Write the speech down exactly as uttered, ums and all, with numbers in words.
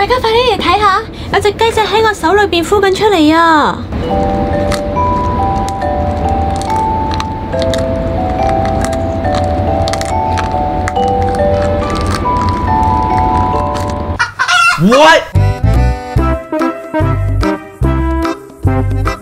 家快啲嚟睇下，有隻雞仔喺我手裏邊孵緊出嚟啊 ！What？